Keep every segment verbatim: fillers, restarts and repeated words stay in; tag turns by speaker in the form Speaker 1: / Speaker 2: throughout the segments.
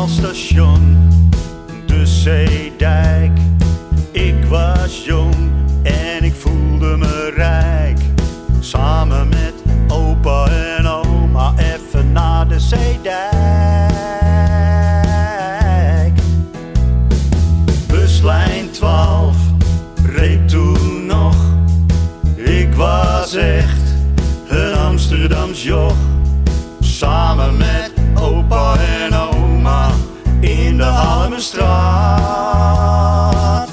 Speaker 1: station, de Zeedijk. Ik was jong en ik voelde me rijk. Samen met opa en oma even naar de Zeedijk. Buslijn twaalf reed toen nog. Ik was echt een Amsterdams joch. Samen met opa en oma in de Halmenstraat.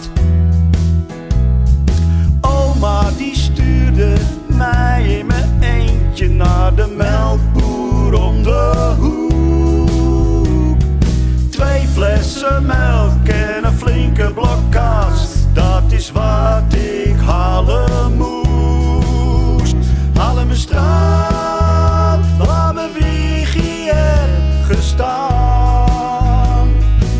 Speaker 1: Oma die stuurde mij in mijn eentje naar de melkboer om de hoek. Twee flessen melk en een flinke blok kaas, dat is wat ik halen moest. Halmenstraat, waar mijn wiegje heb gestaan.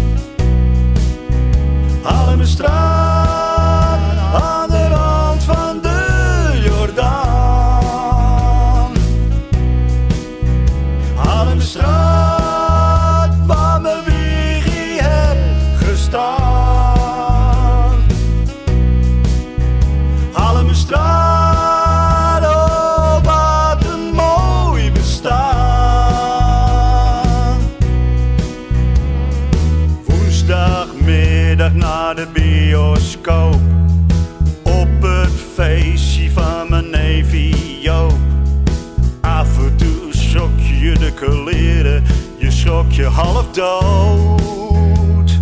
Speaker 1: Halmenstraat, aan de rand van de Jordaan. Halmenstraat, waar mijn wiegje heb gestaan. Halmenstraat, oh wat een mooi bestaan. Woensdagmiddag naar de bioscoop, op het feestje van mijn neefie Joop. Af en toe schrok je de kleren, je schrok je half dood.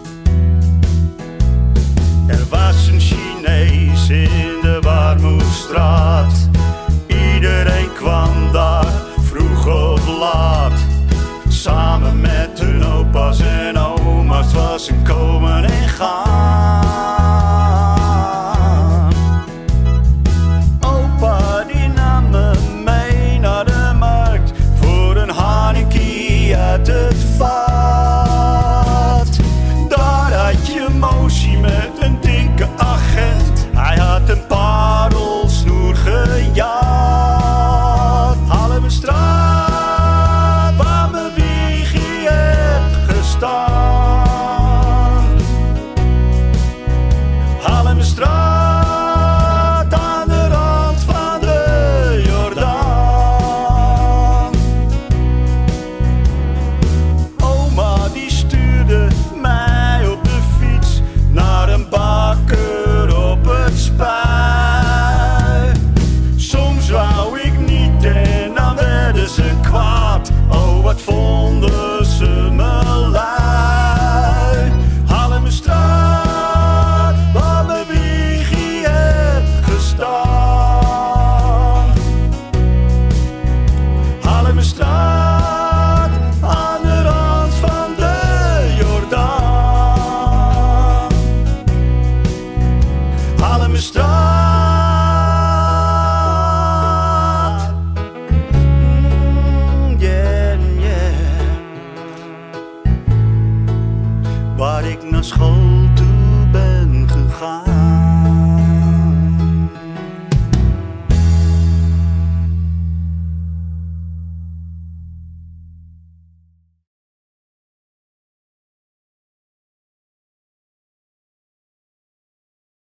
Speaker 1: Er was een Chinees in de Warmoestraat, iedereen